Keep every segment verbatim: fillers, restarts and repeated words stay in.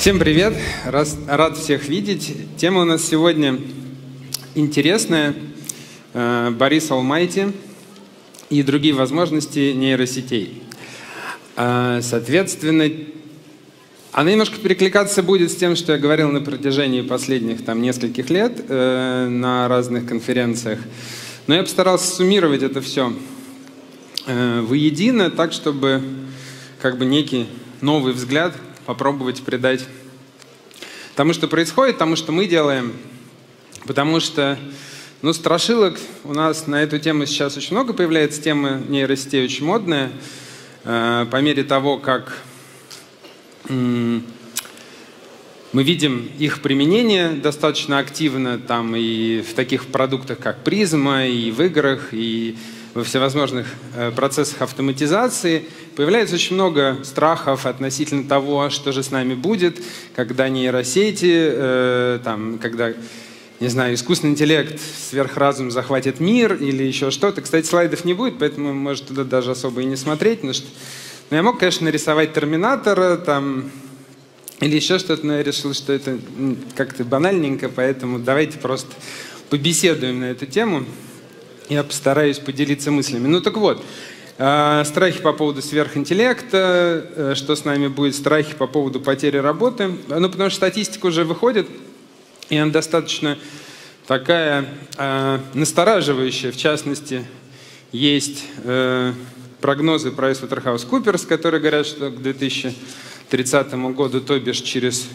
Всем привет! Раз, рад всех видеть. Тема у нас сегодня интересная. Борис Алмайти и другие возможности нейросетей. Соответственно, она немножко перекликаться будет с тем, что я говорил на протяжении последних там, нескольких лет э, на разных конференциях. Но я постарался суммировать это все э, воедино, так, чтобы как бы некий новый взгляд попробовать придать тому, что происходит, тому, что мы делаем. Потому что ну, страшилок у нас на эту тему сейчас очень много появляется. Тема нейросетей очень модная. Э, по мере того, как мы видим их применение достаточно активно там и в таких продуктах, как Призма, и в играх, и во всевозможных процессах автоматизации. Появляется очень много страхов относительно того, что же с нами будет, когда нейросети, э, там, когда, не знаю, искусственный интеллект, сверхразум захватит мир или еще что-то. Кстати, слайдов не будет, поэтому может туда даже особо и не смотреть, потому что ну, я мог, конечно, нарисовать Терминатора там, или еще что-то, но я решил, что это как-то банальненько, поэтому давайте просто побеседуем на эту тему. Я постараюсь поделиться мыслями. Ну так вот, э, страхи по поводу сверхинтеллекта, э, что с нами будет, страхи по поводу потери работы. Ну потому что статистика уже выходит, и она достаточно такая э, настораживающая. В частности, есть э, прогнозы PricewaterhouseCoopers, которые говорят, что к две тысячи тридцатому году, то бишь через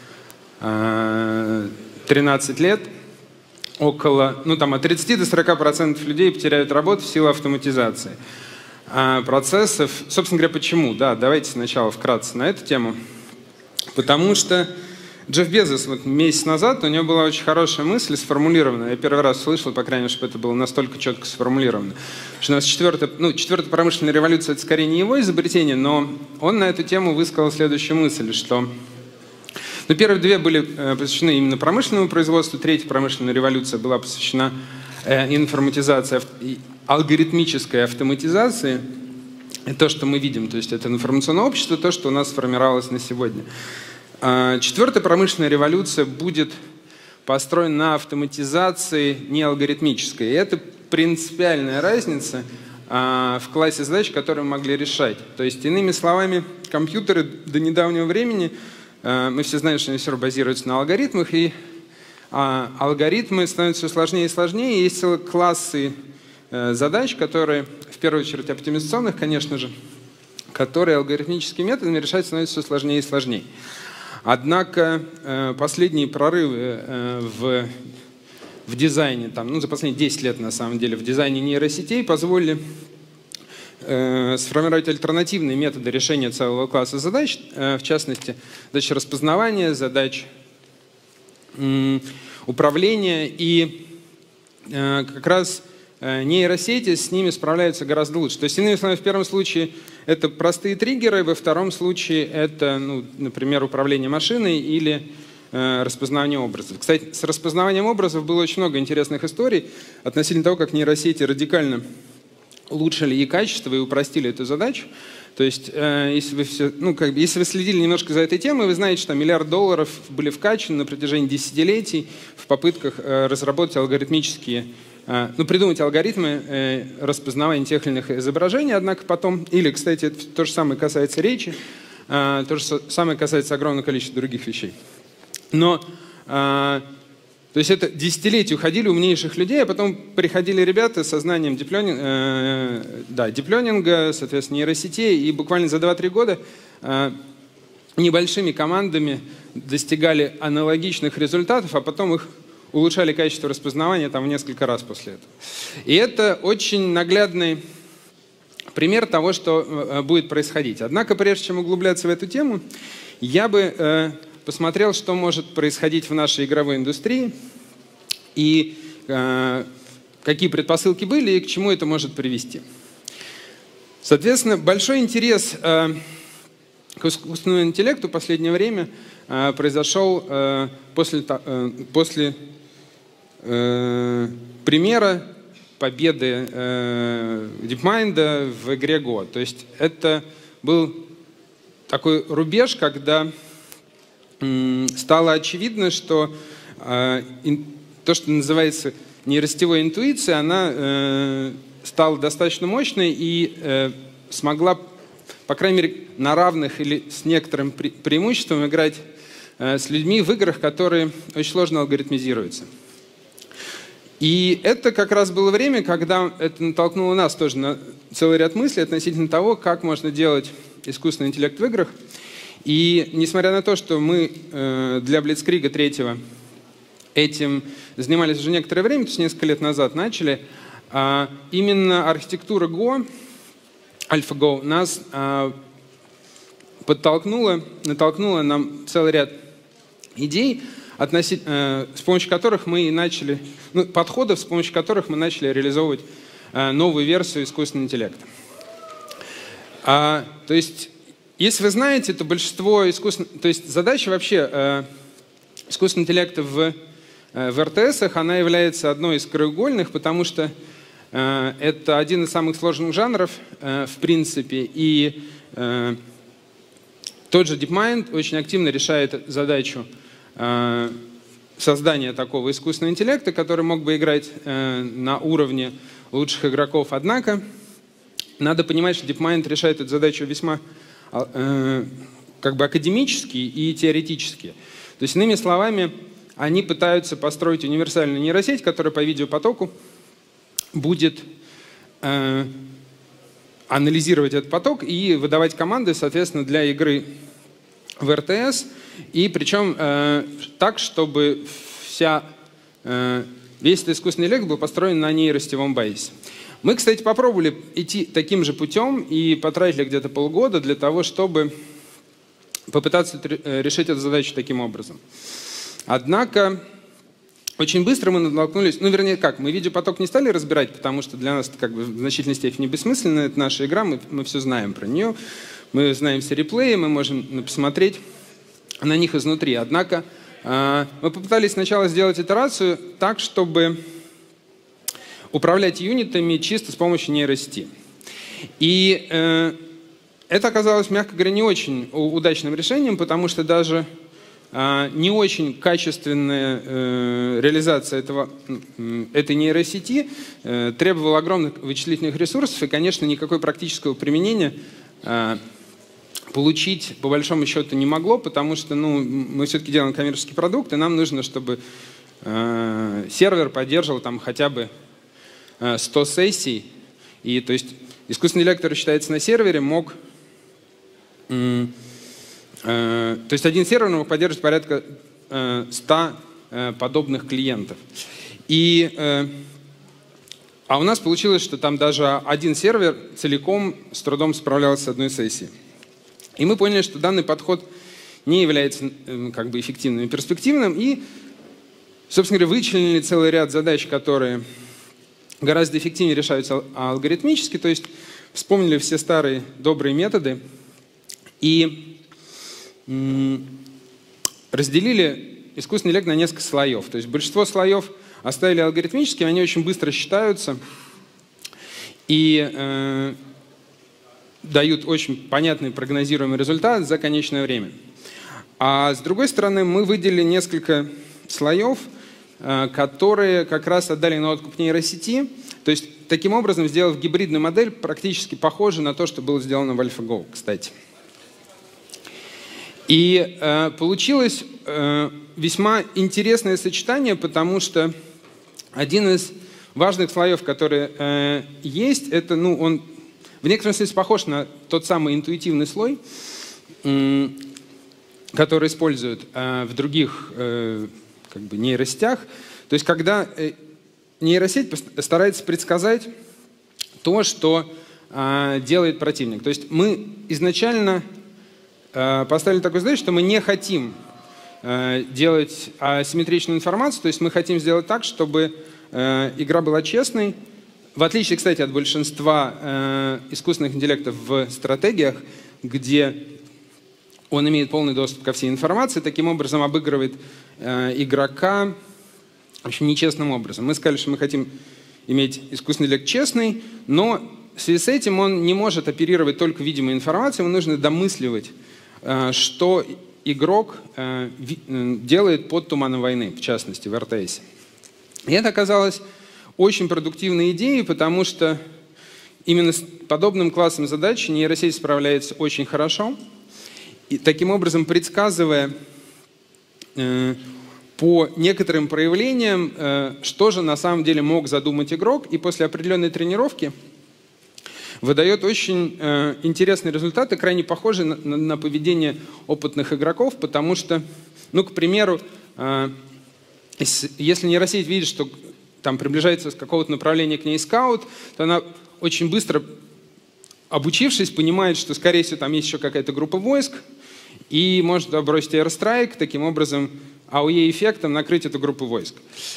э, тринадцать лет, около, ну там от тридцати до сорока процентов людей потеряют работу в силу автоматизации а процессов. Собственно говоря, почему? Да, давайте сначала вкратце на эту тему. Потому что Джефф Безос вот месяц назад, у него была очень хорошая мысль сформулирована. Я первый раз слышал, по крайней мере, чтобы это было настолько четко сформулировано. Что у нас четвертая, ну, четвертая промышленная революция — это скорее не его изобретение, но он на эту тему высказал следующую мысль, что ну, первые две были э, посвящены именно промышленному производству, третья промышленная революция была посвящена э, информатизации, ав алгоритмической автоматизации. Это то, что мы видим, то есть это информационное общество, то, что у нас сформировалось на сегодня. Э, четвертая промышленная революция будет построена на автоматизации не алгоритмической. И это принципиальная разница э, в классе задач, которые мы могли решать. То есть, иными словами, компьютеры до недавнего времени, мы все знаем, что они все базируются на алгоритмах, и а, алгоритмы становятся все сложнее и сложнее. И есть целые классы э, задач, которые, в первую очередь оптимизационных, конечно же, которые алгоритмическими методами решать становятся все сложнее и сложнее. Однако э, последние прорывы э, в, в дизайне, там, ну, за последние десять лет на самом деле, в дизайне нейросетей позволили сформировать альтернативные методы решения целого класса задач, в частности, задач распознавания, задач управления. И как раз нейросети с ними справляются гораздо лучше. То есть, иными словами, в первом случае это простые триггеры, во втором случае это, ну, например, управление машиной или распознавание образов. Кстати, с распознаванием образов было очень много интересных историй относительно того, как нейросети радикально улучшили и качество, и упростили эту задачу. То есть, э, если, вы все, ну, как бы, если вы следили немножко за этой темой, вы знаете, что миллиард долларов были вкачаны на протяжении десятилетий в попытках э, разработать алгоритмические, э, ну, придумать алгоритмы э, распознавания тех или иных изображений, однако потом, или, кстати, это то же самое касается речи, э, то же самое касается огромного количества других вещей. Но э, То есть это десятилетия уходили умнейших людей, а потом приходили ребята со знанием диплёнинга, э, да, диплёнинга, соответственно, нейросетей, и буквально за два-три года э, небольшими командами достигали аналогичных результатов, а потом их улучшали качество распознавания там в несколько раз после этого. И это очень наглядный пример того, что э, будет происходить. Однако, прежде чем углубляться в эту тему, я бы э, посмотрел, что может происходить в нашей игровой индустрии и э, какие предпосылки были и к чему это может привести. Соответственно, большой интерес э, к искусственному интеллекту в последнее время э, произошел э, после, э, после э, примера победы э, DeepMind в игре Go. То есть это был такой рубеж, когда стало очевидно, что то, что называется нейросетевой интуицией, она стала достаточно мощной и смогла, по крайней мере, на равных или с некоторым преимуществом играть с людьми в играх, которые очень сложно алгоритмизируются. И это как раз было время, когда это натолкнуло нас тоже на целый ряд мыслей относительно того, как можно делать искусственный интеллект в играх. И несмотря на то, что мы для Блицкрига третьего этим занимались уже некоторое время, то есть несколько лет назад начали, именно архитектура Go, AlphaGo, нас подтолкнула, натолкнула нам целый ряд идей, относить, э, с помощью которых мы и начали, ну, подходов, с помощью которых мы начали реализовывать э, новую версию искусственного интеллекта. А, то есть, если вы знаете, то большинство искусственных, то есть задача вообще э, искусственного интеллекта в, э, в эр тэ эсах, она является одной из краеугольных, потому что э, это один из самых сложных жанров, э, в принципе, и э, тот же DeepMind очень активно решает задачу э, создания такого искусственного интеллекта, который мог бы играть э, на уровне лучших игроков. Однако надо понимать, что DeepMind решает эту задачу весьма э, как бы академически и теоретически. То есть, иными словами, они пытаются построить универсальную нейросеть, которая по видеопотоку будет э, анализировать этот поток и выдавать команды, соответственно, для игры в эр тэ эс. И причем э, так, чтобы вся, э, весь этот искусственный интеллект был построен на нейросетевом базе. Мы, кстати, попробовали идти таким же путем и потратили где-то полгода для того, чтобы попытаться решить эту задачу таким образом. Однако очень быстро мы натолкнулись, ну, вернее, как, мы видеопоток не стали разбирать, потому что для нас это как бы в значительной степени бессмысленно, это наша игра, мы, мы все знаем про нее, мы знаем все реплеи, мы можем посмотреть на них изнутри. Однако э, мы попытались сначала сделать итерацию так, чтобы управлять юнитами чисто с помощью нейросети. И э, это оказалось, мягко говоря, не очень удачным решением, потому что даже э, не очень качественная э, реализация этого, э, этой нейросети э, требовала огромных вычислительных ресурсов, и, конечно, никакой практического применения э, получить, по большому счету, не могло, потому что ну, мы все-таки делаем коммерческий продукт, и нам нужно, чтобы э, сервер поддерживал там хотя бы сто сессий. И, то есть искусственный интеллект, который считается на сервере, мог... Э, э, то есть один сервер мог поддерживать порядка э, ста э, подобных клиентов. И, э, а у нас получилось, что там даже один сервер целиком с трудом справлялся с одной сессией. И мы поняли, что данный подход не является э, как бы эффективным и перспективным. И, собственно говоря, вычленили целый ряд задач, которые гораздо эффективнее решаются алгоритмически, то есть вспомнили все старые добрые методы и разделили искусственный интеллект на несколько слоев. То есть большинство слоев оставили алгоритмическими, они очень быстро считаются и э, дают очень понятный прогнозируемый результат за конечное время. А с другой стороны, мы выделили несколько слоев, которые как раз отдали на откуп нейросети. То есть, таким образом, сделав гибридную модель, практически похожую на то, что было сделано в AlphaGo, кстати. И э, получилось э, весьма интересное сочетание, потому что один из важных слоев, который э, есть, это, ну, он в некотором смысле похож на тот самый интуитивный слой, э, который используют э, в других э, как бы нейросетях. То есть, когда нейросеть старается предсказать то, что э, делает противник. То есть, мы изначально э, поставили такую задачу, что мы не хотим э, делать асимметричную информацию, то есть мы хотим сделать так, чтобы э, игра была честной. В отличие, кстати, от большинства э, искусственных интеллектов в стратегиях, где он имеет полный доступ ко всей информации, таким образом обыгрывает э, игрока в общем, нечестным образом. Мы сказали, что мы хотим иметь искусственный интеллект честный, но в связи с этим он не может оперировать только видимой информацией, ему нужно домысливать, э, что игрок э, делает под «Туманом войны», в частности, в эр тэ эс. И это оказалось очень продуктивной идеей, потому что именно с подобным классом задач нейросеть справляется очень хорошо. И таким образом, предсказывая э, по некоторым проявлениям, э, что же на самом деле мог задумать игрок, и после определенной тренировки выдает очень э, интересные результаты, крайне похожие на, на, на поведение опытных игроков, потому что, ну, к примеру, э, если нейросеть видит, что там приближается с какого-то направления к ней скаут, то она очень быстро, обучившись, понимает, что, скорее всего, там есть еще какая-то группа войск, и может бросить airstrike, таким образом эй о и-эффектом накрыть эту группу войск.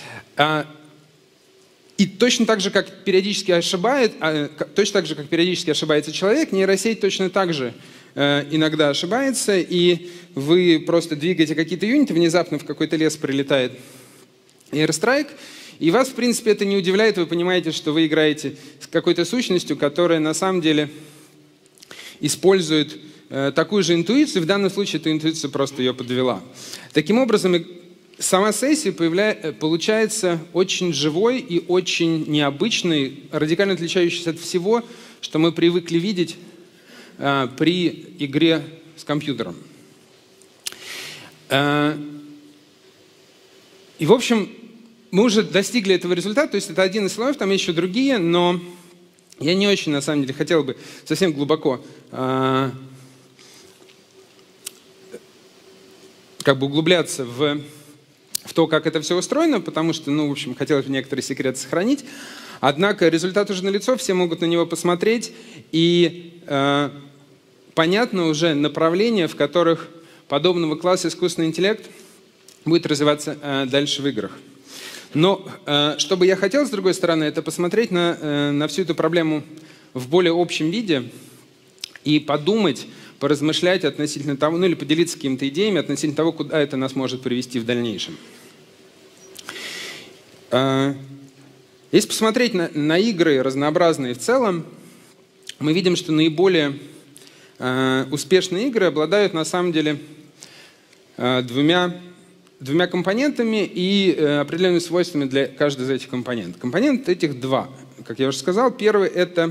И точно так же, как периодически ошибает, точно так же, как периодически ошибается человек, нейросеть точно так же иногда ошибается, и вы просто двигаете какие-то юниты, внезапно в какой-то лес прилетает airstrike, и вас, в принципе, это не удивляет, вы понимаете, что вы играете с какой-то сущностью, которая на самом деле использует э, такую же интуицию, в данном случае эта интуиция просто ее подвела. Таким образом, сама сессия появля... получается очень живой и очень необычной, радикально отличающейся от всего, что мы привыкли видеть э, при игре с компьютером. Э, и, в общем, мы уже достигли этого результата, то есть это один из слоев, там есть еще другие, но я не очень, на самом деле, хотел бы совсем глубоко э, как бы углубляться в, в то, как это все устроено, потому что, ну, в общем, хотелось бы некоторые секреты сохранить. Однако результат уже налицо, все могут на него посмотреть, и э, понятно уже направления, в которых подобного класса искусственный интеллект будет развиваться э, дальше в играх. Но э, что бы я хотел, с другой стороны, это посмотреть на, э, на всю эту проблему в более общем виде и подумать, поразмышлять относительно того, ну или поделиться какими-то идеями относительно того, куда это нас может привести в дальнейшем. Э, если посмотреть на, на игры разнообразные в целом, мы видим, что наиболее э, успешные игры обладают на самом деле э, двумя... двумя компонентами и э, определенными свойствами для каждой из этих компонентов. Компонент этих два. Как я уже сказал, первый это,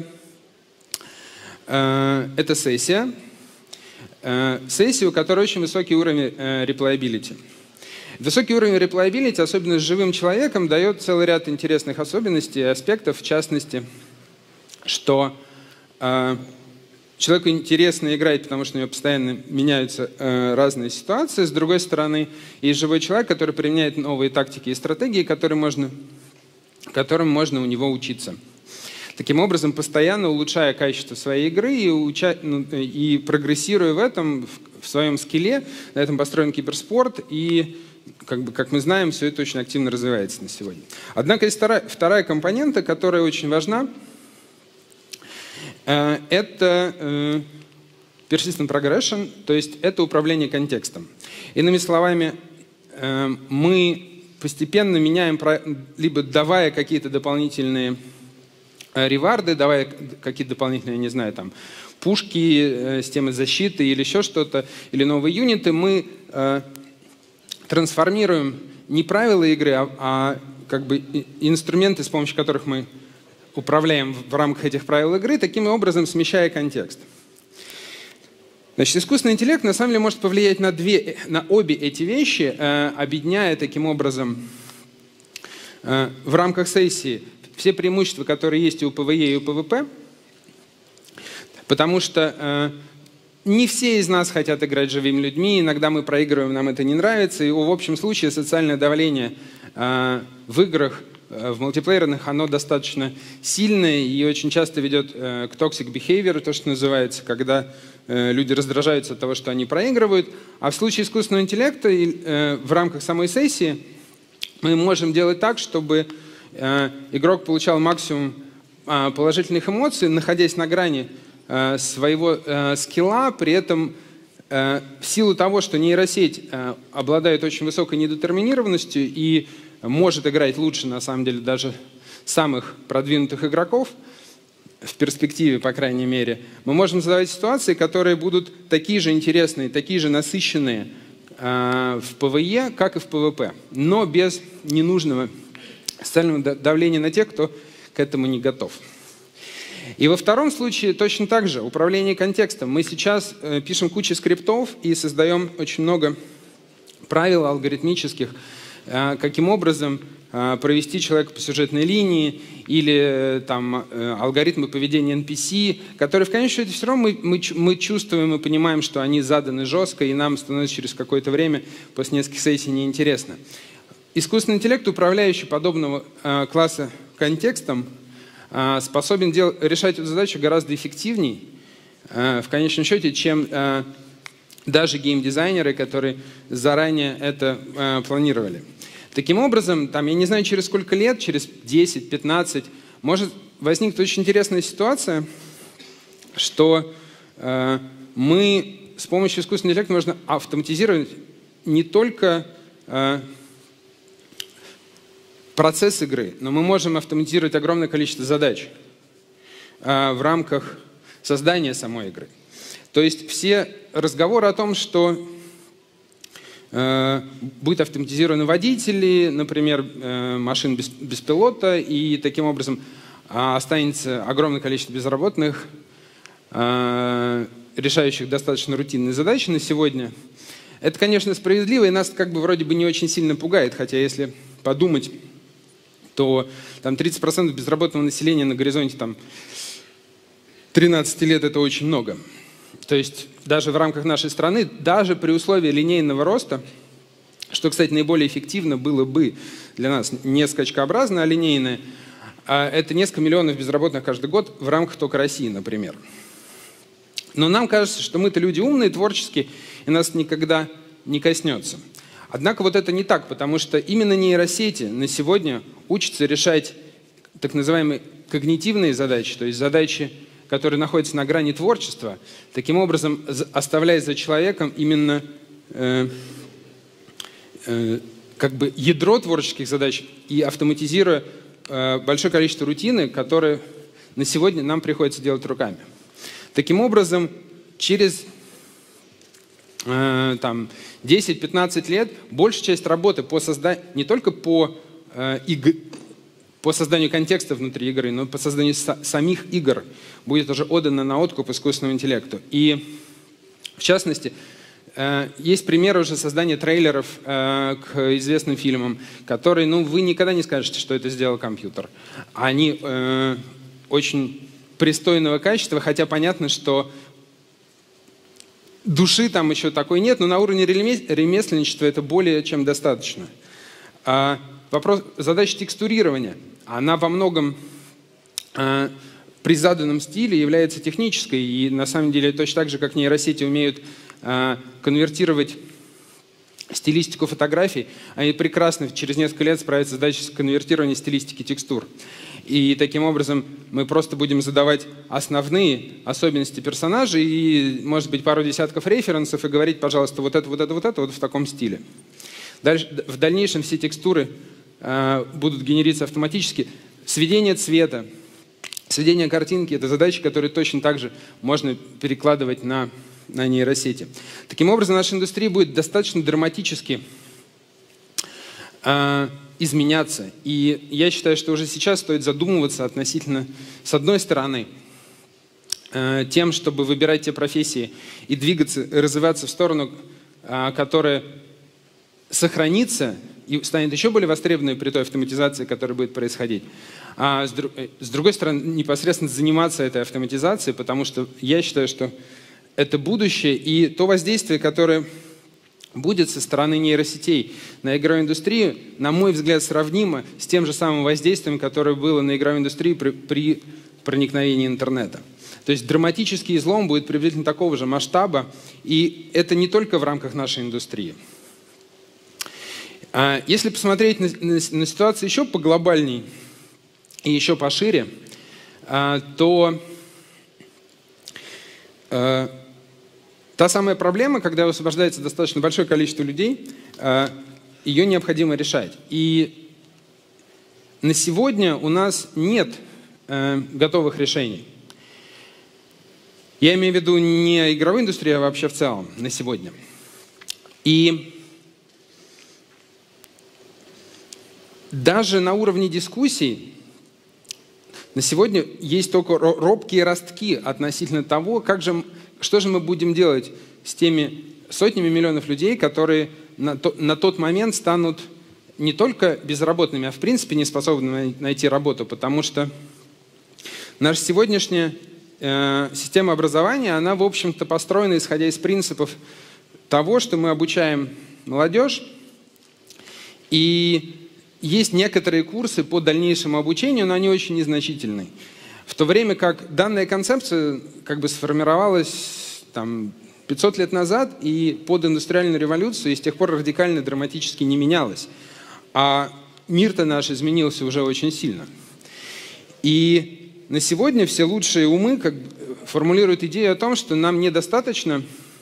э, это сессия. Э, сессия, у которой очень высокий уровень э, replayability. Высокий уровень replayability, особенно с живым человеком, дает целый ряд интересных особенностей и аспектов, в частности, что э, человеку интересно играть, потому что у него постоянно меняются э, разные ситуации. С другой стороны, есть живой человек, который применяет новые тактики и стратегии, которые можно, которым можно у него учиться. Таким образом, постоянно улучшая качество своей игры и, уча, ну, и прогрессируя в этом, в, в своем скилле, на этом построен киберспорт, и, как бы, как мы знаем, все это очень активно развивается на сегодня. Однако есть вторая, вторая компонента, которая очень важна. Это persistent progression, то есть это управление контекстом. Иными словами, мы постепенно меняем, либо давая какие-то дополнительные реварды, давая какие-то дополнительные, не знаю, там, пушки, системы защиты или еще что-то, или новые юниты, мы трансформируем не правила игры, а, а как бы инструменты, с помощью которых мы управляем в рамках этих правил игры, таким образом смещая контекст. Значит, искусственный интеллект на самом деле может повлиять на, две, на обе эти вещи, э, объединяя таким образом э, в рамках сессии все преимущества, которые есть и у пэ вэ е, и у пэ вэ пэ, потому что э, не все из нас хотят играть живыми людьми, иногда мы проигрываем, нам это не нравится, и в общем случае социальное давление э, в играх, в мультиплеерных, оно достаточно сильное и очень часто ведет э, к toxic behavior, то, что называется, когда э, люди раздражаются от того, что они проигрывают. А в случае искусственного интеллекта э, в рамках самой сессии мы можем делать так, чтобы э, игрок получал максимум э, положительных эмоций, находясь на грани э, своего э, скилла, при этом э, в силу того, что нейросеть э, обладает очень высокой недетерминированностью и может играть лучше, на самом деле, даже самых продвинутых игроков, в перспективе, по крайней мере, мы можем создавать ситуации, которые будут такие же интересные, такие же насыщенные в ПВЕ, как и в ПВП, но без ненужного социального давления на тех, кто к этому не готов. И во втором случае точно так же управление контекстом. Мы сейчас пишем кучу скриптов и создаем очень много правил алгоритмических, каким образом провести человека по сюжетной линии или там, алгоритмы поведения эн пи си, которые в конечном счете все равно мы, мы, мы чувствуем и понимаем, что они заданы жестко, и нам становится через какое-то время после нескольких сессий неинтересно. Искусственный интеллект, управляющий подобного э, класса контекстом, э, способен дел, решать эту задачу гораздо эффективнее, э, в конечном счете, чем э, даже геймдизайнеры, которые заранее это э, планировали. Таким образом, там, я не знаю, через сколько лет, через десять-пятнадцать, может возникнуть очень интересная ситуация, что э, мы с помощью искусственного интеллекта можно автоматизировать не только э, процесс игры, но мы можем автоматизировать огромное количество задач э, в рамках создания самой игры. То есть все разговоры о том, что будут автоматизированы водители, например, машин без, без пилота, и таким образом останется огромное количество безработных, решающих достаточно рутинные задачи на сегодня. Это, конечно, справедливо, и нас как бы вроде бы не очень сильно пугает, хотя если подумать, то там тридцать процентов безработного населения на горизонте там, тринадцати лет – это очень много. То есть даже в рамках нашей страны, даже при условии линейного роста, что, кстати, наиболее эффективно было бы для нас, не скачкообразно, а линейное, это несколько миллионов безработных каждый год в рамках только России, например. Но нам кажется, что мы-то люди умные, творческие, и нас никогда не коснется. Однако вот это не так, потому что именно нейросети на сегодня учатся решать так называемые когнитивные задачи, то есть задачи, которые находятся на грани творчества, таким образом оставляя за человеком именно э, э, как бы ядро творческих задач и автоматизируя э, большое количество рутины, которые на сегодня нам приходится делать руками. Таким образом, через э, там, десять-пятнадцать лет большая часть работы по созданию, не только по э, игре, по созданию контекста внутри игры, но по созданию самих игр будет уже отдано на откуп искусственному интеллекту. И, в частности, есть примеры уже создания трейлеров к известным фильмам, которые, ну, вы никогда не скажете, что это сделал компьютер. Они очень пристойного качества, хотя понятно, что души там еще такой нет, но на уровне ремесленничества это более чем достаточно. Вопрос, задача текстурирования, она во многом э, при заданном стиле является технической, и на самом деле точно так же, как нейросети умеют э, конвертировать стилистику фотографий, они прекрасно через несколько лет справятся с задачей конвертирования стилистики текстур. И таким образом мы просто будем задавать основные особенности персонажей и, может быть, пару десятков референсов и говорить, пожалуйста, вот это, вот это, вот это, вот в таком стиле. Дальше, в дальнейшем все текстуры э, будут генериться автоматически. Сведение цвета, сведение картинки – это задачи, которые точно так же можно перекладывать на, на нейросети. Таким образом, наша индустрия будет достаточно драматически э, изменяться. И я считаю, что уже сейчас стоит задумываться относительно, с одной стороны, э, тем, чтобы выбирать те профессии и двигаться, развиваться в сторону, э, которая сохранится и станет еще более востребованной при той автоматизации, которая будет происходить. А с, друг, с другой стороны, непосредственно заниматься этой автоматизацией, потому что я считаю, что это будущее, и то воздействие, которое будет со стороны нейросетей на игровую индустрию, на мой взгляд, сравнимо с тем же самым воздействием, которое было на игровую индустрию при, при проникновении интернета. То есть драматический излом будет приблизительно такого же масштаба, и это не только в рамках нашей индустрии. Если посмотреть на, на, на ситуацию еще поглобальней и еще пошире, то э, та самая проблема, когда высвобождается достаточно большое количество людей, э, ее необходимо решать. И на сегодня у нас нет э, готовых решений. Я имею в виду не игровую индустрию, а вообще в целом на сегодня. И даже на уровне дискуссий на сегодня есть только робкие ростки относительно того, как же, что же мы будем делать с теми сотнями миллионов людей, которые на, то, на тот момент станут не только безработными, а в принципе не способны найти работу, потому что наша сегодняшняя э, система образования, она, в общем-то, построена исходя из принципов того, что мы обучаем молодежь, и есть некоторые курсы по дальнейшему обучению, но они очень незначительные. В то время как данная концепция как бы сформировалась там, пятьсот лет назад и под индустриальную революцию, и с тех пор радикально, драматически не менялась. А мир-то наш изменился уже очень сильно. И на сегодня все лучшие умы как, формулируют идею о том, что нам недостаточно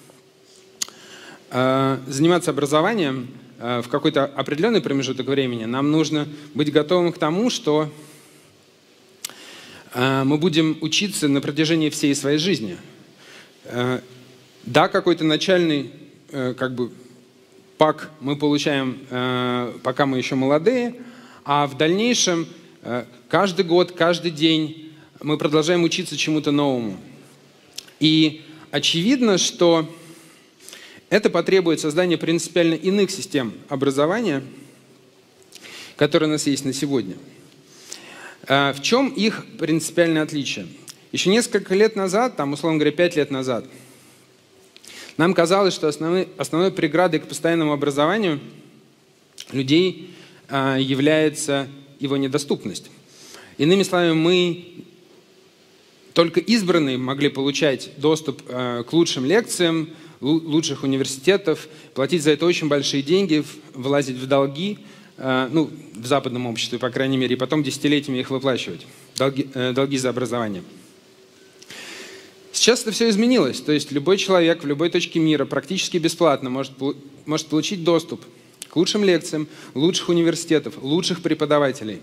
э, заниматься образованием э, в какой-то определенный промежуток времени. Нам нужно быть готовым к тому, что э, мы будем учиться на протяжении всей своей жизни. Э, да, какой-то начальный э, как бы, пак мы получаем, э, пока мы еще молодые, а в дальнейшем э, каждый год, каждый день мы продолжаем учиться чему-то новому. И очевидно, что это потребует создания принципиально иных систем образования, которые у нас есть на сегодня. Э, в чем их принципиальное отличие? Еще несколько лет назад, там, условно говоря, пять лет назад, нам казалось, что основной, основной преградой к постоянному образованию людей э, является его недоступность. Иными словами, мы только избранные могли получать доступ э, к лучшим лекциям, лучших университетов, платить за это очень большие деньги, влазить в долги, э, ну, в западном обществе, по крайней мере, и потом десятилетиями их выплачивать, долги, э, долги за образование. Сейчас это все изменилось, то есть любой человек в любой точке мира практически бесплатно может, может получить доступ к лучшим лекциям, лучших университетов, лучших преподавателей.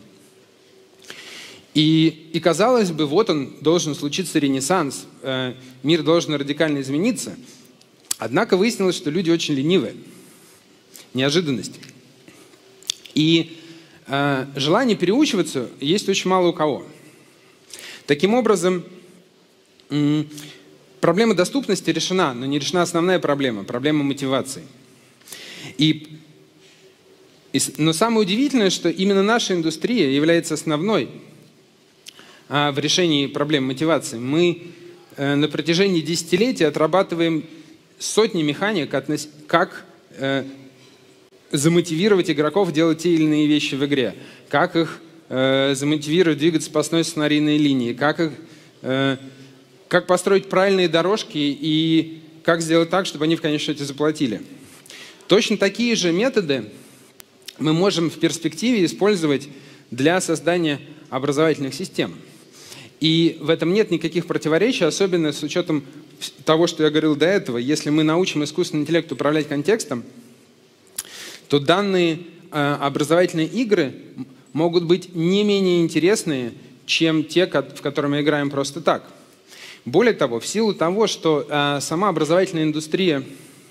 И, и казалось бы, вот он, должен случиться ренессанс, э, мир должен радикально измениться. Однако выяснилось, что люди очень ленивые. Неожиданность. И э, желание переучиваться есть очень мало у кого. Таким образом, проблема доступности решена, но не решена основная проблема, проблема мотивации. И, и, но самое удивительное, что именно наша индустрия является основной а, в решении проблем мотивации. Мы э, на протяжении десятилетий отрабатываем сотни механик, относ... как э, замотивировать игроков делать те или иные вещи в игре, как их э, замотивировать двигаться по основной сценарийной линии, как их... Э, Как построить правильные дорожки и как сделать так, чтобы они в конечном счете заплатили. Точно такие же методы мы можем в перспективе использовать для создания образовательных систем. И в этом нет никаких противоречий, особенно с учетом того, что я говорил до этого. Если мы научим искусственный интеллект управлять контекстом, то данные э, образовательные игры могут быть не менее интересные, чем те, в которые мы играем просто так. Более того, в силу того, что э, сама образовательная индустрия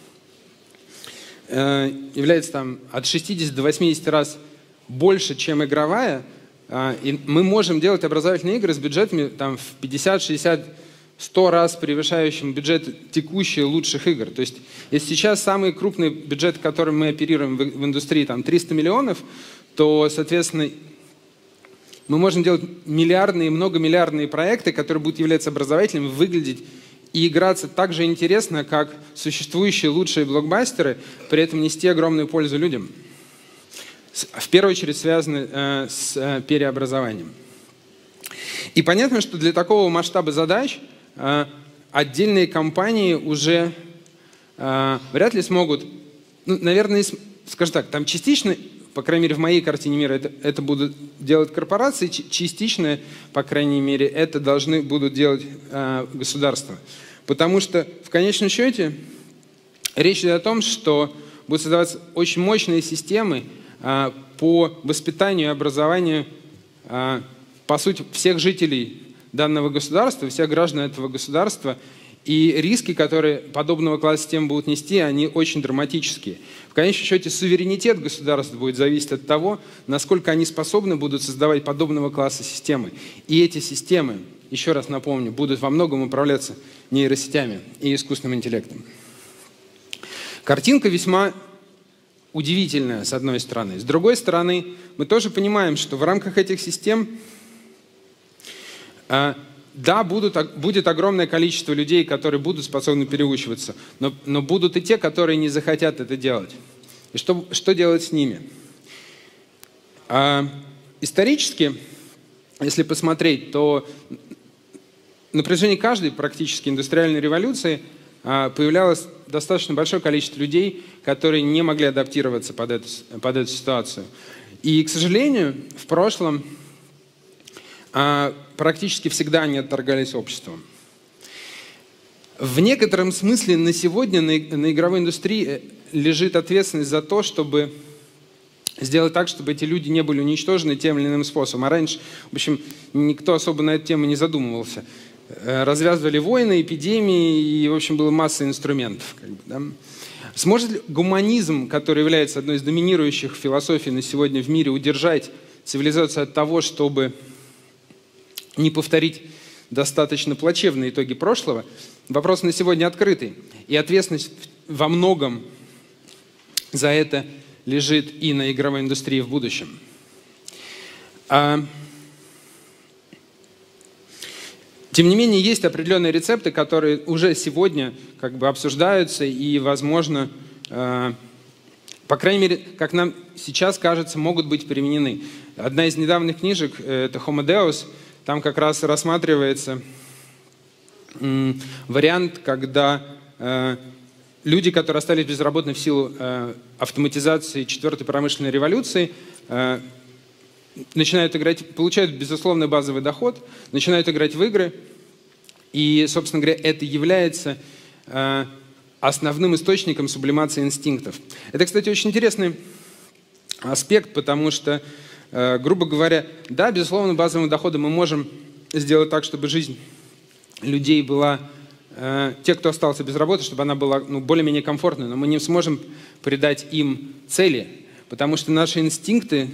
э, является там, от шестидесяти до восьмидесяти раз больше, чем игровая, э, и мы можем делать образовательные игры с бюджетами там, в пятьдесят, шестьдесят, сто раз превышающим бюджет текущих лучших игр. То есть, если сейчас самый крупный бюджет, которым мы оперируем в, в индустрии, там, триста миллионов, то, соответственно, мы можем делать миллиардные, многомиллиардные проекты, которые будут являться образовательными, выглядеть и играться так же интересно, как существующие лучшие блокбастеры, при этом нести огромную пользу людям. В первую очередь связаны э, с э, переобразованием. И понятно, что для такого масштаба задач э, отдельные компании уже э, вряд ли смогут, ну, наверное, скажем так, там частично, по крайней мере, в моей картине мира это, это будут делать корпорации, частично, по крайней мере, это должны будут делать э, государства. Потому что в конечном счете речь идет о том, что будут создаваться очень мощные системы э, по воспитанию и образованию, э, по сути, всех жителей данного государства, всех граждан этого государства. И риски, которые подобного класса систем будут нести, они очень драматические. В конечном счете суверенитет государств будет зависеть от того, насколько они способны будут создавать подобного класса системы. И эти системы, еще раз напомню, будут во многом управляться нейросетями и искусственным интеллектом. Картинка весьма удивительная, с одной стороны. С другой стороны, мы тоже понимаем, что в рамках этих систем э, да, будут, будет огромное количество людей, которые будут способны переучиваться, но, но будут и те, которые не захотят это делать. И что, что делать с ними? А, исторически, если посмотреть, то на протяжении каждой практически индустриальной революции а, появлялось достаточно большое количество людей, которые не могли адаптироваться под эту, под эту ситуацию. И, к сожалению, в прошлом а, практически всегда они отторгались обществом. В некотором смысле на сегодня на, на игровой индустрии лежит ответственность за то, чтобы сделать так, чтобы эти люди не были уничтожены тем или иным способом. А раньше, в общем, никто особо на эту тему не задумывался. Развязывали войны, эпидемии, и, в общем, была масса инструментов. Как бы, да? Сможет ли гуманизм, который является одной из доминирующих философий на сегодня в мире, удержать цивилизацию от того, чтобы не повторить достаточно плачевные итоги прошлого? Вопрос на сегодня открытый. И ответственность во многом за это лежит и на игровой индустрии в будущем. А... Тем не менее, есть определенные рецепты, которые уже сегодня как бы обсуждаются и, возможно, э, по крайней мере, как нам сейчас кажется, могут быть применены. Одна из недавних книжек, э, это Homo Deus, там как раз рассматривается э, вариант, когда э, люди, которые остались безработны в силу э, автоматизации четвертой промышленной революции, э, начинают играть, получают безусловно базовый доход, начинают играть в игры, и, собственно говоря, это является э, основным источником сублимации инстинктов. Это, кстати, очень интересный аспект, потому что, э, грубо говоря, да, безусловно, базовым доходом мы можем сделать так, чтобы жизнь людей была, э, те, кто остался без работы, чтобы она была ну, более-менее комфортной, но мы не сможем придать им цели, потому что наши инстинкты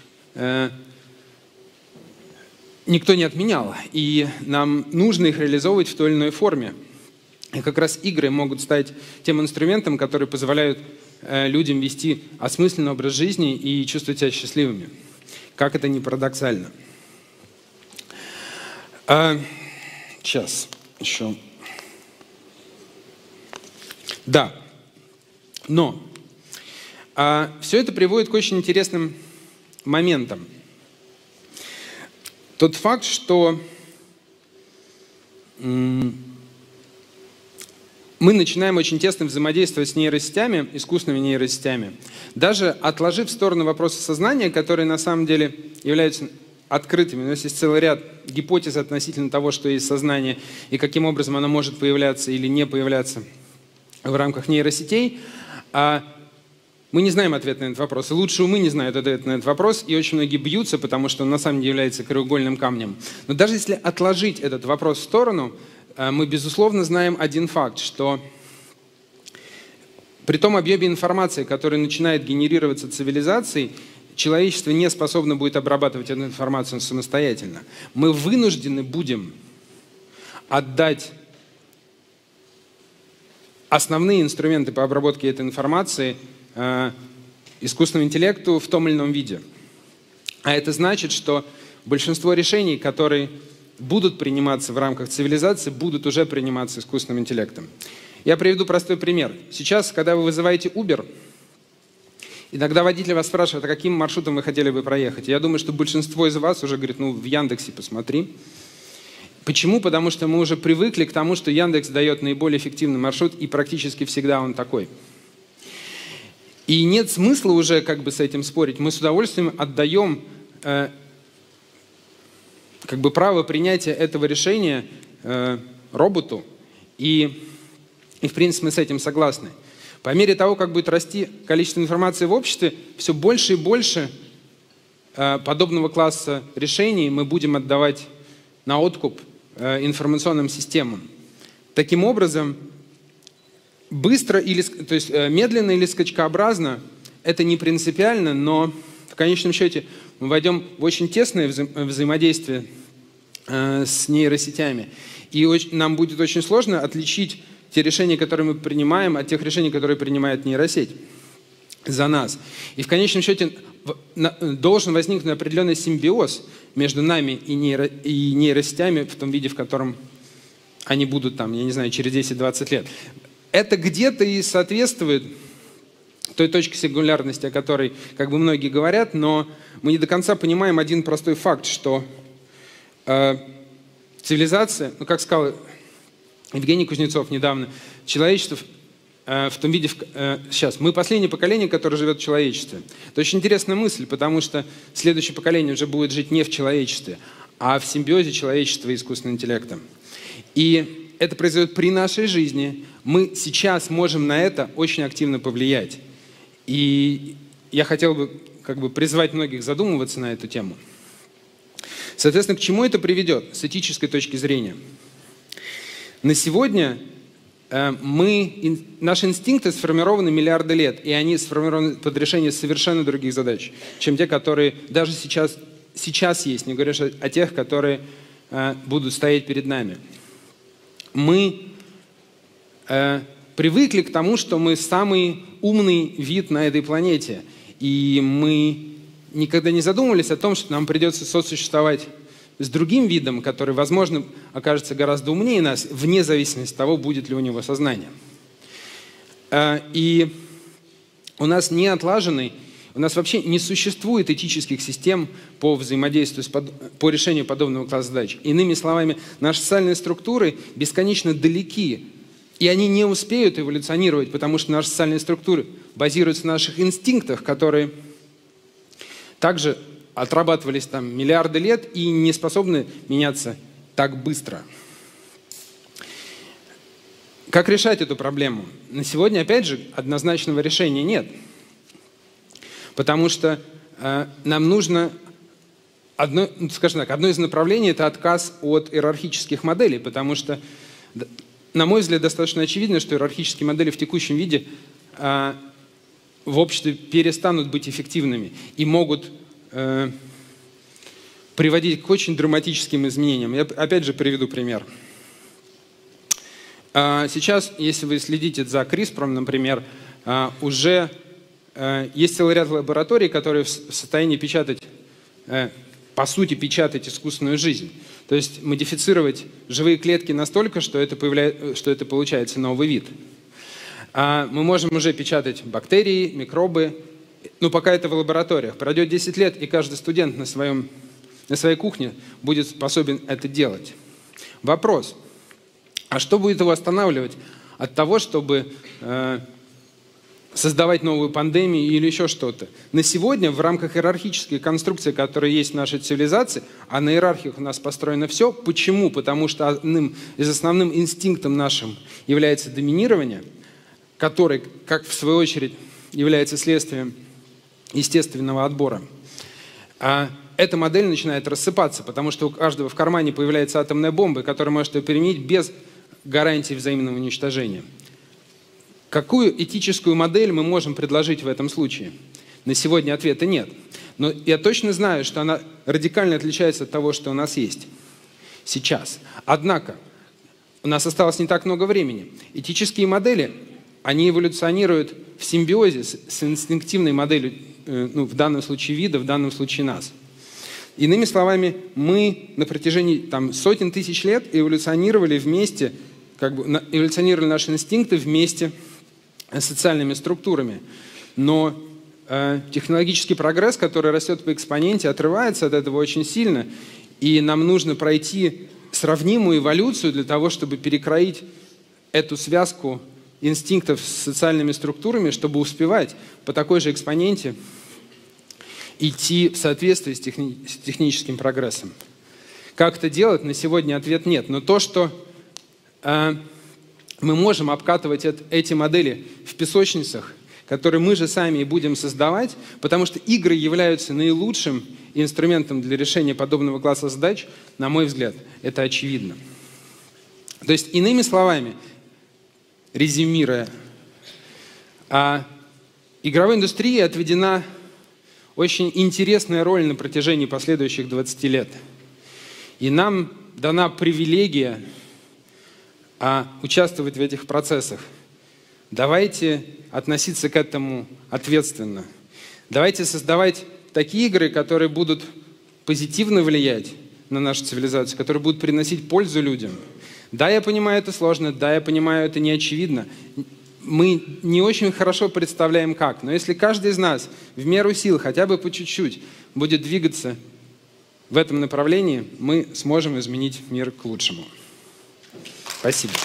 никто не отменял, и нам нужно их реализовывать в той или иной форме. И как раз игры могут стать тем инструментом, который позволяет людям вести осмысленный образ жизни и чувствовать себя счастливыми. Как это ни парадоксально. А, сейчас еще. Да, но а, все это приводит к очень интересным моментом. Тот факт, что мы начинаем очень тесно взаимодействовать с нейросетями, искусственными нейросетями, даже отложив в сторону вопросы сознания, которые на самом деле являются открытыми. У нас есть целый ряд гипотез относительно того, что есть сознание и каким образом оно может появляться или не появляться в рамках нейросетей. А мы не знаем ответ на этот вопрос, и лучше умы не знают ответ на этот вопрос, и очень многие бьются, потому что он на самом деле является краеугольным камнем. Но даже если отложить этот вопрос в сторону, мы, безусловно, знаем один факт, что при том объеме информации, который начинает генерироваться цивилизацией, человечество не способно будет обрабатывать эту информацию самостоятельно. Мы вынуждены будем отдать основные инструменты по обработке этой информации искусственному интеллекту в том или ином виде. А это значит, что большинство решений, которые будут приниматься в рамках цивилизации, будут уже приниматься искусственным интеллектом. Я приведу простой пример. Сейчас, когда вы вызываете Uber, иногда водитель вас спрашивает, а каким маршрутом вы хотели бы проехать. Я думаю, что большинство из вас уже говорит, ну, в Яндексе посмотри. Почему? Потому что мы уже привыкли к тому, что Яндекс дает наиболее эффективный маршрут, и практически всегда он такой. И нет смысла уже как бы с этим спорить. Мы с удовольствием отдаем э, как бы право принятия этого решения э, роботу. И, и в принципе мы с этим согласны. По мере того, как будет расти количество информации в обществе, все больше и больше э, подобного класса решений мы будем отдавать на откуп э, информационным системам. таким образом, быстро или, то есть медленно или скачкообразно, это не принципиально, но в конечном счете мы войдем в очень тесное вза взаимодействие э, с нейросетями. И очень, нам будет очень сложно отличить те решения, которые мы принимаем, от тех решений, которые принимает нейросеть за нас. И в конечном счете в, на, должен возникнуть определенный симбиоз между нами и, нейро, и нейросетями в том виде, в котором они будут там, я не знаю, через десять-двадцать лет. Это где-то и соответствует той точке сингулярности, о которой как бы многие говорят, но мы не до конца понимаем один простой факт, что э, цивилизация, ну как сказал Евгений Кузнецов недавно, человечество э, в том виде, в, э, сейчас, мы последнее поколение, которое живет в человечестве. Это очень интересная мысль, потому что следующее поколение уже будет жить не в человечестве, а в симбиозе человечества и искусственного интеллекта. И это произойдет при нашей жизни. Мы сейчас можем на это очень активно повлиять. И я хотел бы как бы призвать многих задумываться на эту тему. Соответственно, к чему это приведет с этической точки зрения? На сегодня э, мы, наши инстинкты сформированы миллиарды лет, и они сформированы под решение совершенно других задач, чем те, которые даже сейчас, сейчас есть, не говоря о тех, которые э, будут стоять перед нами. Мы э, привыкли к тому, что мы самый умный вид на этой планете. И мы никогда не задумывались о том, что нам придется сосуществовать с другим видом, который, возможно, окажется гораздо умнее нас, вне зависимости от того, будет ли у него сознание. Э, и у нас не отлаженный, у нас вообще не существует этических систем по взаимодействию, с под... по решению подобного класса задач. Иными словами, наши социальные структуры бесконечно далеки, и они не успеют эволюционировать, потому что наши социальные структуры базируются на наших инстинктах, которые также отрабатывались там миллиарды лет и не способны меняться так быстро. Как решать эту проблему? На сегодня, опять же, однозначного решения нет. Потому что э, нам нужно, одно, скажем так, одно из направлений – это отказ от иерархических моделей, потому что, на мой взгляд, достаточно очевидно, что иерархические модели в текущем виде э, в обществе перестанут быть эффективными и могут э, приводить к очень драматическим изменениям. Я опять же приведу пример. Э, сейчас, если вы следите за CRISPR, например, э, уже есть целый ряд лабораторий, которые в состоянии печатать, по сути, печатать искусственную жизнь. То есть модифицировать живые клетки настолько, что это, появляется, что это получается новый вид. Мы можем уже печатать бактерии, микробы, но пока это в лабораториях. Пройдет десять лет, и каждый студент на, своем, на своей кухне будет способен это делать. Вопрос, а что будет его останавливать от того, чтобы создавать новую пандемию или еще что-то? На сегодня в рамках иерархической конструкции, которая есть в нашей цивилизации, а на иерархиях у нас построено все. Почему? Потому что одним из основным инстинктом нашим является доминирование, который, как в свою очередь, является следствием естественного отбора. А эта модель начинает рассыпаться, потому что у каждого в кармане появляется атомная бомба, которая может ее применить без гарантии взаимного уничтожения. Какую этическую модель мы можем предложить в этом случае? На сегодня ответа нет. Но я точно знаю, что она радикально отличается от того, что у нас есть сейчас. Однако, у нас осталось не так много времени. Этические модели, они эволюционируют в симбиозе с, с инстинктивной моделью, э, ну, в данном случае вида, в данном случае нас. Иными словами, мы на протяжении там, сотен тысяч лет эволюционировали вместе, как бы, эволюционировали наши инстинкты вместе с социальными структурами. Но э, технологический прогресс, который растет по экспоненте, отрывается от этого очень сильно. И нам нужно пройти сравнимую эволюцию для того, чтобы перекроить эту связку инстинктов с социальными структурами, чтобы успевать по такой же экспоненте идти в соответствии с, техни с техническим прогрессом. Как это делать? На сегодня ответ нет. Но то, что э, мы можем обкатывать эти модели в песочницах, которые мы же сами и будем создавать, потому что игры являются наилучшим инструментом для решения подобного класса задач, на мой взгляд, это очевидно. То есть, иными словами, резюмируя, а игровой индустрии отведена очень интересная роль на протяжении последующих двадцати лет. И нам дана привилегия а, участвовать в этих процессах. Давайте относиться к этому ответственно. Давайте создавать такие игры, которые будут позитивно влиять на нашу цивилизацию, которые будут приносить пользу людям. Да, я понимаю, это сложно, да, я понимаю, это не очевидно. Мы не очень хорошо представляем как, но если каждый из нас в меру сил, хотя бы по чуть-чуть, будет двигаться в этом направлении, мы сможем изменить мир к лучшему. Спасибо.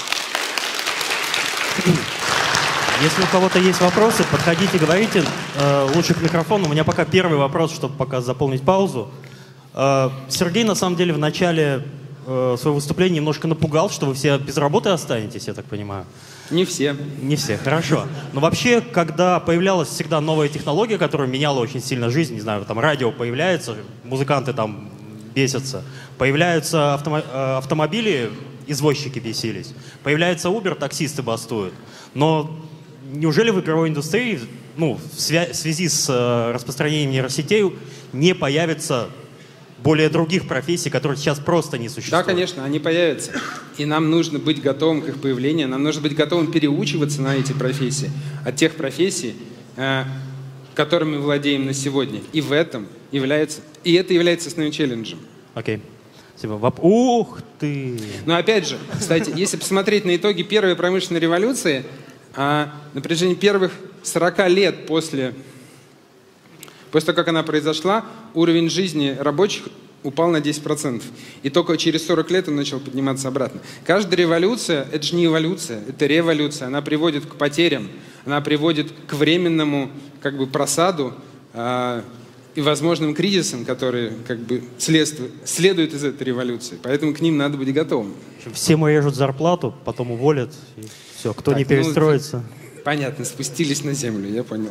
Если у кого-то есть вопросы, подходите, говорите. Э, лучше к микрофону. У меня пока первый вопрос, чтобы пока заполнить паузу. Э, Сергей, на самом деле, в начале э, своего выступления немножко напугал, что вы все без работы останетесь, я так понимаю. Не все. Не все, хорошо. Но вообще, когда появлялась всегда новая технология, которая меняла очень сильно жизнь, не знаю, там радио появляется, музыканты там бесятся, появляются автомо э, автомобили, извозчики бесились, появляется Uber, таксисты бастуют. Но неужели в игровой индустрии, ну, в, свя в связи с э, распространением нейросетей не появится более других профессий, которые сейчас просто не существуют? Да, конечно, они появятся. И нам нужно быть готовым к их появлению, нам нужно быть готовым переучиваться на эти профессии, от тех профессий, э, которыми мы владеем на сегодня. И в этом является, и это является основным челленджем. Окей. Спасибо. Ух ты! Но опять же, кстати, если посмотреть на итоги первой промышленной революции, а на протяжении первых сорока лет после, после того, как она произошла, уровень жизни рабочих упал на десять процентов. И только через сорок лет он начал подниматься обратно. Каждая революция – это же не эволюция, это революция. Она приводит к потерям, она приводит к временному как бы просаду а, и возможным кризисам, которые как бы следствуют, следуют из этой революции. Поэтому к ним надо быть готовым. Всем режут зарплату, потом уволят. И все, кто так, не перестроится. Ну, понятно, спустились на землю, я понял.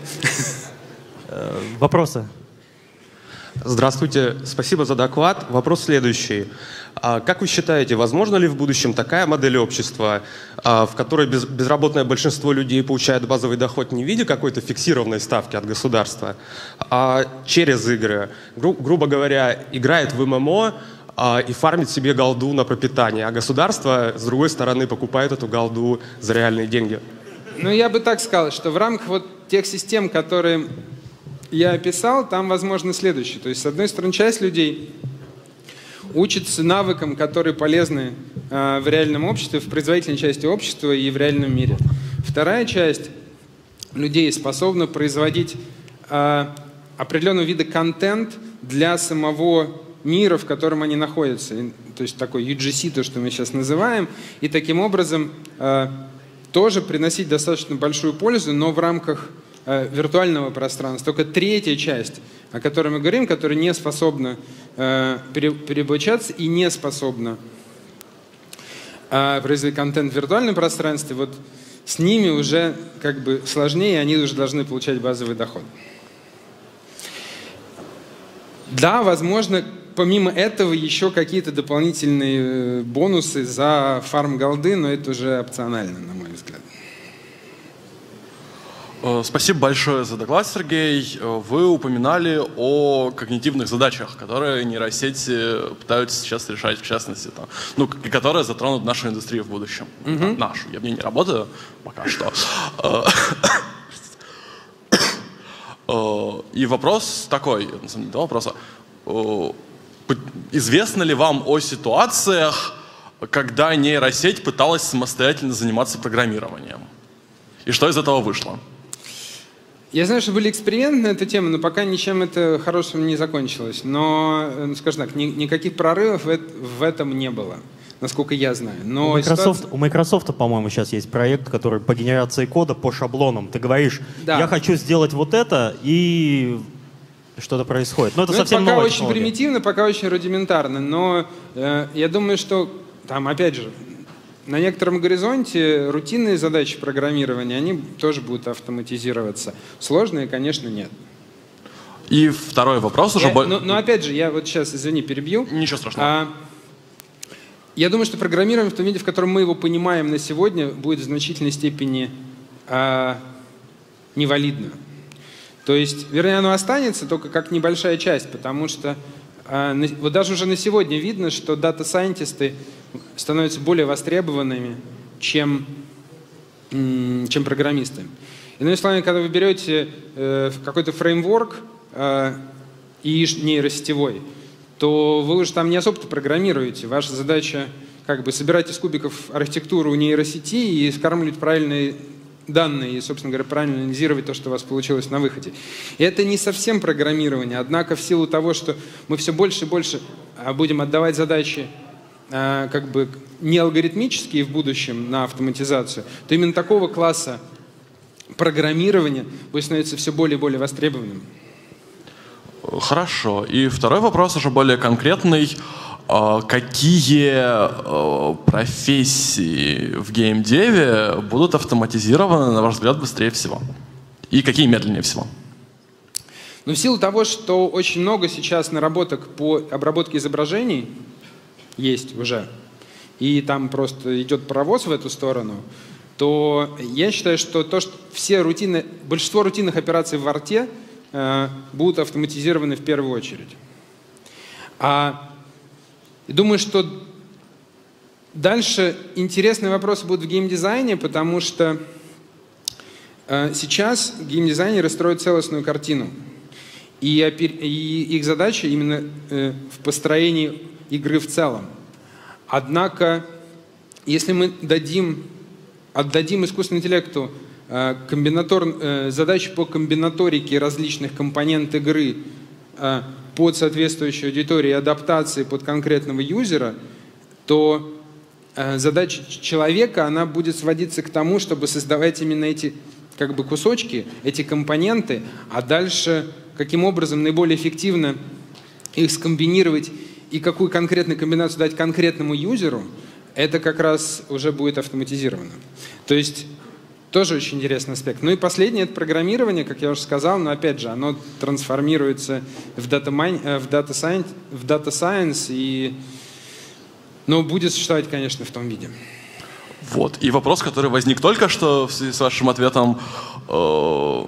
Да. Вопросы? Здравствуйте, спасибо за доклад. Вопрос следующий. Как вы считаете, возможно ли в будущем такая модель общества, в которой безработное большинство людей получает базовый доход не в виде какой-то фиксированной ставки от государства, а через игры? Гру грубо говоря, играет в ММО и фармит себе голду на пропитание, а государство, с другой стороны, покупает эту голду за реальные деньги? Ну, я бы так сказал, что в рамках вот тех систем, которые я описал, там возможно следующее. То есть, с одной стороны, часть людей учится навыкам, которые полезны э, в реальном обществе, в производительной части общества и в реальном мире. Вторая часть людей способна производить э, определенного вида контент для самого мира, в котором они находятся. То есть такой ю джи си, то, что мы сейчас называем. И таким образом э, тоже приносить достаточно большую пользу, но в рамках э, виртуального пространства. Только третья часть, о которой мы говорим, которая не способна э, пере, переобучаться и не способна э, производить контент в виртуальном пространстве, вот с ними уже как бы сложнее, они уже должны получать базовый доход. Да, возможно, помимо этого еще какие-то дополнительные бонусы за фарм голды, но это уже опционально, на мой взгляд. Спасибо большое за доклад, Сергей. Вы упоминали о когнитивных задачах, которые нейросети пытаются сейчас решать, в частности, там, ну, и которые затронут нашу индустрию в будущем. Mm-hmm. Нашу. Я в ней не работаю пока что. И вопрос такой, на самом деле, два вопроса. Известно ли вам о ситуациях, когда нейросеть пыталась самостоятельно заниматься программированием? И что из этого вышло? Я знаю, что были эксперименты на эту тему, но пока ничем это хорошим не закончилось. Но, скажем так, ни, никаких прорывов в, в этом не было, насколько я знаю. Но у, Microsoft, ситуация... у Microsoft, по-моему, сейчас есть проект, который по генерации кода, по шаблонам. Ты говоришь, да, я хочу сделать вот это, и что-то происходит. Но это но совсем это пока новая очень технология. Примитивно, пока очень рудиментарно. Но э, я думаю, что там, опять же, на некотором горизонте рутинные задачи программирования, они тоже будут автоматизироваться. Сложные, конечно, нет. И второй вопрос уже... Я, но, но опять же, я вот сейчас, извини, перебью. Ничего страшного. А, Я думаю, что программирование в том виде, в котором мы его понимаем на сегодня, будет в значительной степени э, невалидно. То есть, вернее, оно останется только как небольшая часть, потому что э, вот даже уже на сегодня видно, что дата-сайентисты становятся более востребованными, чем, м, чем программисты. Иными словами, когда вы берете э, какой-то фреймворк э, и нейросетевой, то вы уже там не особо-то программируете. Ваша задача как бы собирать из кубиков архитектуру нейросети и скармливать правильные данные и, собственно говоря, правильно анализировать то, что у вас получилось на выходе. И это не совсем программирование, однако в силу того, что мы все больше и больше будем отдавать задачи как бы не алгоритмические в будущем на автоматизацию, то именно такого класса программирования будет становиться все более и более востребованным. Хорошо. И второй вопрос уже более конкретный. Какие профессии в геймдеве будут автоматизированы, на ваш взгляд, быстрее всего? И какие медленнее всего? Ну, в силу того, что очень много сейчас наработок по обработке изображений есть уже, и там просто идет паровоз в эту сторону, то я считаю, что то, что все рутины, большинство рутинных операций в арте будут автоматизированы в первую очередь. А думаю, что дальше интересные вопросы будут в геймдизайне, потому что э, сейчас геймдизайнеры строят целостную картину. И, и их задача именно э, в построении игры в целом. Однако, если мы дадим, отдадим искусственному интеллекту Комбинатор, э, задачи по комбинаторике различных компонент игры э, под соответствующую аудиторию и адаптации под конкретного юзера, то э, задача человека она будет сводиться к тому, чтобы создавать именно эти как бы, кусочки, эти компоненты, а дальше каким образом наиболее эффективно их скомбинировать и какую конкретную комбинацию дать конкретному юзеру, это как раз уже будет автоматизировано. То есть тоже очень интересный аспект. Ну и последнее — это программирование, как я уже сказал, но опять же, оно трансформируется в Data, в data science, в data science и, но будет существовать, конечно, в том виде. Вот. И вопрос, который возник только что в связи с вашим ответом. Э,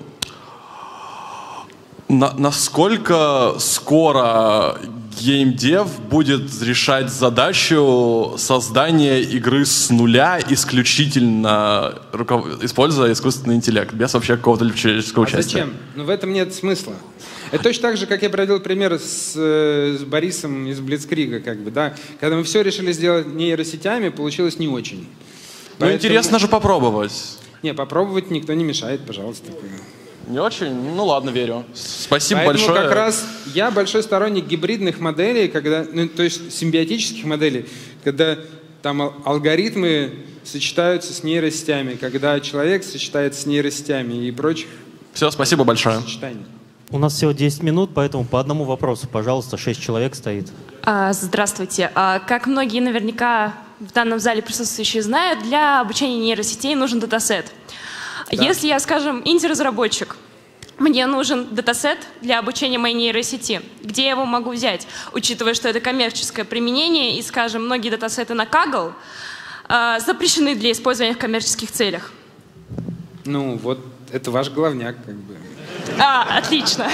на, насколько скоро геймдев будет решать задачу создания игры с нуля исключительно руков... используя искусственный интеллект, без вообще какого-то человеческого а участия? Зачем? Ну в этом нет смысла. Это точно так же, как я приводил пример с, с Борисом из Блицкрига, как бы, да. Когда мы все решили сделать нейросетями, получилось не очень. Ну Поэтому... интересно же попробовать. Не, попробовать никто не мешает, пожалуйста. Не очень? Ну ладно, верю. Спасибо Поэтому большое. как раз я большой сторонник гибридных моделей, когда, ну, то есть симбиотических моделей, когда там алгоритмы сочетаются с нейросетями, когда человек сочетается с нейросетями и прочих. Все, спасибо большое. Сочетаний. У нас всего десять минут, поэтому по одному вопросу, пожалуйста, шесть человек стоит. А, здравствуйте. А, как многие наверняка в данном зале присутствующие знают, для обучения нейросетей нужен датасет. Да. Если я, скажем, инди-разработчик, мне нужен датасет для обучения моей нейросети, где я его могу взять, учитывая, что это коммерческое применение, и, скажем, многие датасеты на Kaggle а, запрещены для использования в коммерческих целях? Ну, вот это ваш главняк, как бы. А, отлично.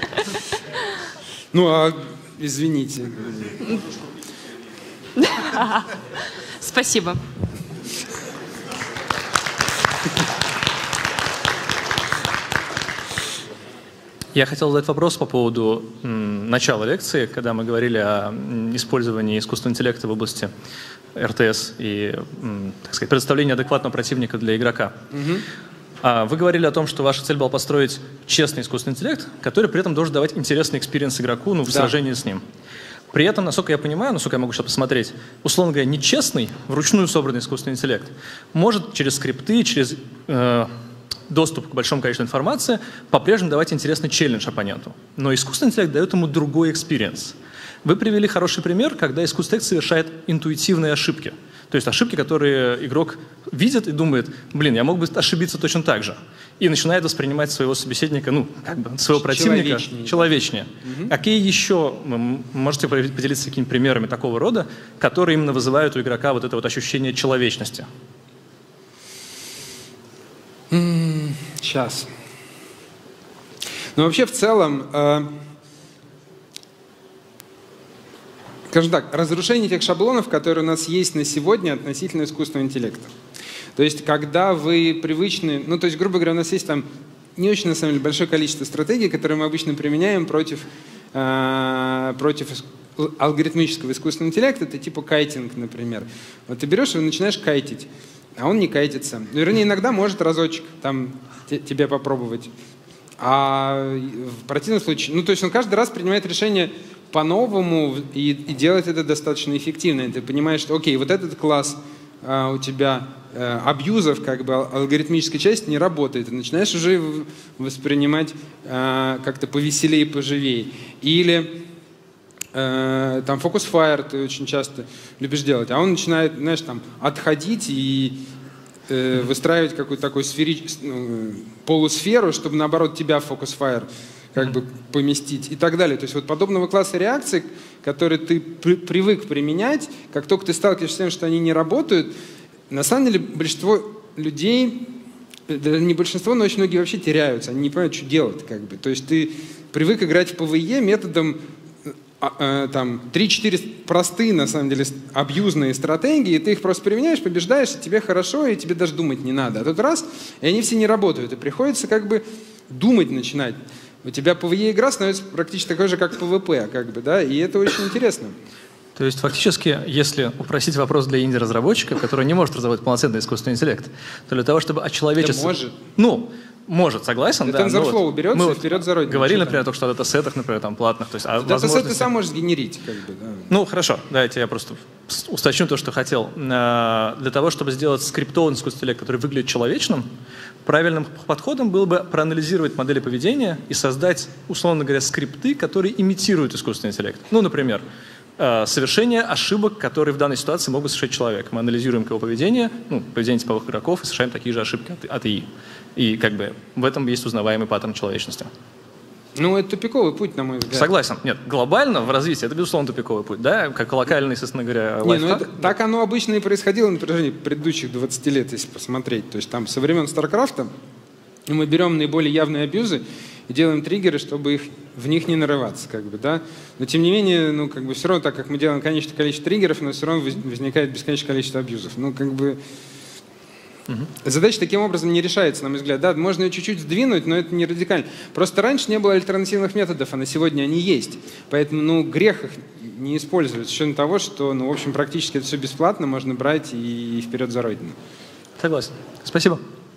Ну, а извините. Спасибо. Я хотел задать вопрос по поводу м, начала лекции, когда мы говорили о м, использовании искусственного интеллекта в области эр тэ эс и, м, так сказать, предоставления адекватного противника для игрока. Угу. А, вы говорили о том, что ваша цель была построить честный искусственный интеллект, который при этом должен давать интересный экспириенс игроку, ну, в да. сражении с ним. При этом, насколько я понимаю, насколько я могу сейчас посмотреть, условно говоря, нечестный, вручную собранный искусственный интеллект может через скрипты, через э, доступ к большому количеству информации по-прежнему давать интересный челлендж оппоненту. Но искусственный интеллект дает ему другой экспириенс. Вы привели хороший пример, когда искусственный интеллект совершает интуитивные ошибки. То есть ошибки, которые игрок видит и думает, блин, я мог бы ошибиться точно так же. И начинает воспринимать своего собеседника, ну, как бы своего противника человечнее. человечнее. Угу. Какие еще, вы можете поделиться какими-то примерами такого рода, которые именно вызывают у игрока вот это вот ощущение человечности? Сейчас. Ну, вообще, в целом, э, скажем так, разрушение тех шаблонов, которые у нас есть на сегодня относительно искусственного интеллекта. То есть, когда вы привычны, ну, то есть, грубо говоря, у нас есть там не очень, на самом деле, большое количество стратегий, которые мы обычно применяем против, э, против алгоритмического искусственного интеллекта, это типа кайтинг, например. Вот ты берешь и начинаешь кайтить, а он не кайтится. Вернее, иногда может разочек там тебе попробовать. А в противном случае, ну, то есть он каждый раз принимает решение по-новому и, и делает это достаточно эффективно. И ты понимаешь, что, окей, вот этот класс а, у тебя а, абьюзов, как бы алгоритмическая часть не работает. Ты начинаешь уже воспринимать а, как-то повеселее, поживее. Или а, там фокус-файр ты очень часто любишь делать, а он начинает, знаешь, там отходить и выстраивать какую-то такую сфери... полусферу, чтобы, наоборот, тебя в фокус-файр как бы поместить и так далее. То есть вот подобного класса реакций, которые ты при привык применять, как только ты сталкиваешься с тем, что они не работают, на самом деле большинство людей, не большинство, но очень многие вообще теряются, они не понимают, что делать. Как бы. То есть ты привык играть в ПВЕ методом там три-четыре простые, на самом деле, абьюзные стратегии, и ты их просто применяешь, побеждаешь, и тебе хорошо, и тебе даже думать не надо. А тут раз, и они все не работают, и приходится как бы думать начинать. У тебя ПВЕ игра становится практически такой же, как ПВП, как бы, да, и это очень интересно. То есть фактически, если упростить вопрос для инди-разработчика, который не может разработать полноценный искусственный интеллект, то для того, чтобы очеловечиться... Да может. Ну, может, согласен, да. TensorFlow вот берется мы и вперед за родину. Говорили, например, только что о датасетах, например, там, платных. То есть, а датасет возможности... ты сам можешь сгенерить, как бы, да. Ну, хорошо, давайте я просто усточню то, что хотел. Для того, чтобы сделать скриптованный искусственный интеллект, который выглядит человечным, правильным подходом было бы проанализировать модели поведения и создать, условно говоря, скрипты, которые имитируют искусственный интеллект. Ну, например, совершение ошибок, которые в данной ситуации мог бы совершить человек. Мы анализируем его поведение, ну, поведение типовых игроков и совершаем такие же ошибки от, от ИИ. И как бы в этом есть узнаваемый паттерн человечности. Ну, это тупиковый путь, на мой взгляд. Согласен. Нет, глобально в развитии это, безусловно, тупиковый путь, да, как локальный, собственно говоря, лайфхак. Не, ну это, да. Так оно обычно и происходило на протяжении предыдущих двадцати лет, если посмотреть. То есть там со времен Старкрафта мы берем наиболее явные абьюзы и делаем триггеры, чтобы их, в них не нарываться, как бы, да. Но тем не менее, ну, как бы все равно, так как мы делаем конечное количество триггеров, но все равно возникает бесконечное количество абьюзов. Ну, как бы... Угу. Задача таким образом не решается, на мой взгляд. Да, можно ее чуть-чуть сдвинуть, но это не радикально. Просто раньше не было альтернативных методов, а на сегодня они есть. Поэтому, ну, грех их не использовать. С учетом того, что, ну, в общем, практически это все бесплатно, можно брать и вперед за родину. Согласен. Спасибо.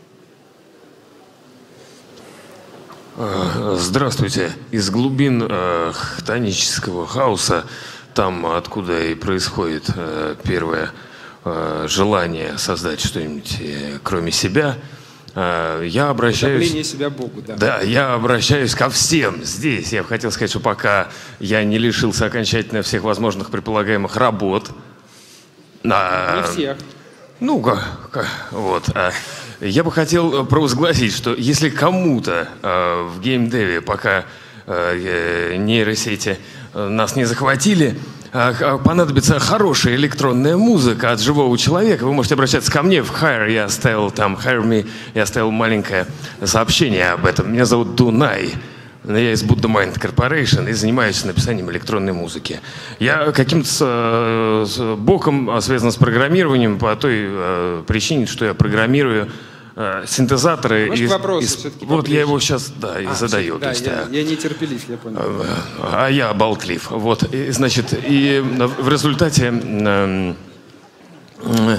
Здравствуйте. Из глубин э, хтонического хаоса, там, откуда и происходит э, первое э, желание создать что-нибудь э, кроме себя, э, я обращаюсь... Уподобление себя Богу, да. Да, я обращаюсь ко всем здесь. Я бы хотел сказать, что пока я не лишился окончательно всех возможных предполагаемых работ... А, не всех. Ну, вот... Я бы хотел провозгласить, что если кому-то э, в геймдеве пока э, нейросети э, нас не захватили, э, понадобится хорошая электронная музыка от живого человека, вы можете обращаться ко мне в Hire, я оставил там Hire Me, я оставил маленькое сообщение об этом. Меня зовут Дунай. Я из Buddha Mind Corporation и занимаюсь написанием электронной музыки. Я каким-то с, боком связан с программированием по той э, причине, что я программирую э, синтезаторы. Может, из, вопросы из, все-таки Вот поближе. Я его сейчас да, и а, задаю. Да, есть, я, я нетерпелив, я понял. А, а я болтлив. Вот, и, значит, и в результате... Э, э,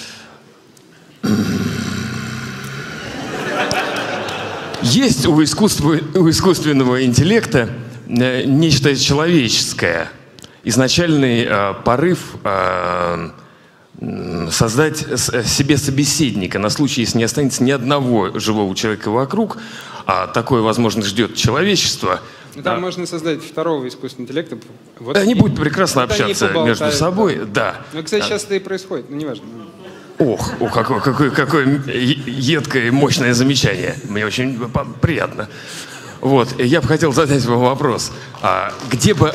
Есть у, искусства, у искусственного интеллекта э, нечто человеческое. Изначальный э, порыв э, создать с, себе собеседника на случай, если не останется ни одного живого человека вокруг, а такое, возможно, ждет человечество, Ну, там Да. можно создать второго искусственного интеллекта. Вот Они и- будут прекрасно вот они общаться поболтают, между собой, да. Ну, кстати, сейчас это и происходит, ну, неважно. Ох, ох, какое, какое, какое е- едкое и мощное замечание. Мне очень по- приятно. Вот, я бы хотел задать вам вопрос. А где бы...